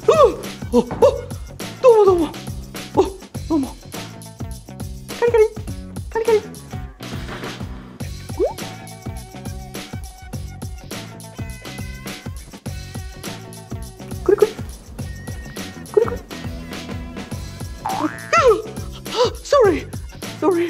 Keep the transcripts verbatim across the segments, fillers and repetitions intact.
おお、どうもどうも。お、どうも。カリカリカリカリ。くるくるくるくる。Sorry sorry。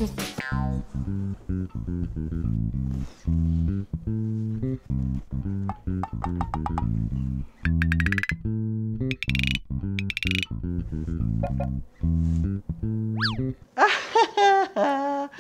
あははは。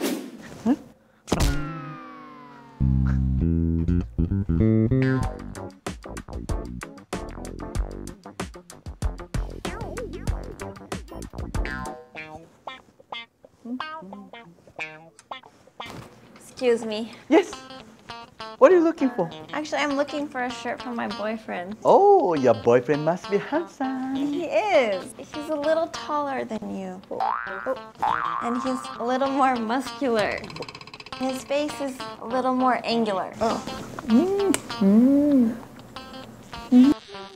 Excuse me. Yes. What are you looking for? Actually, I'm looking for a shirt for my boyfriend. Oh, your boyfriend must be handsome. He is. He's a little taller than you. And he's a little more muscular. His face is a little more angular. Oh. Mm. Mm. Mm.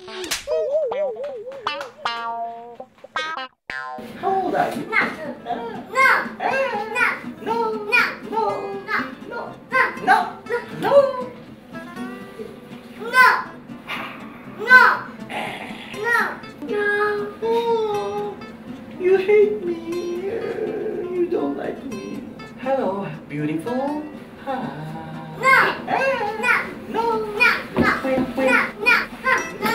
How old are you? No. No. No. No. No. No. No. No. No. No. No. Oh, you hate me. You don't like me. Hello, beautiful. Hi. No. No. No. No. No. Wait, wait. No. No. No.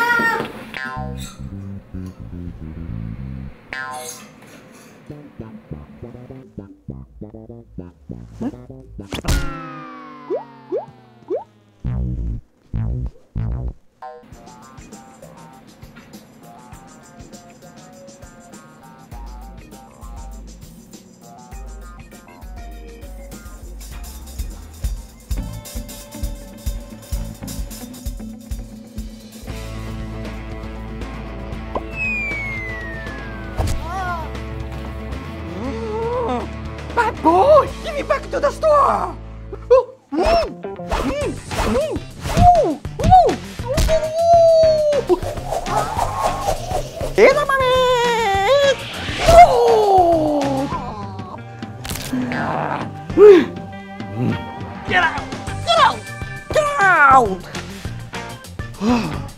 Bad boy! Give me back to the store! Oh, mm, mm, mm, ooh, ooh, ooh. Edamame! Oh! Get out! Get out! Get out!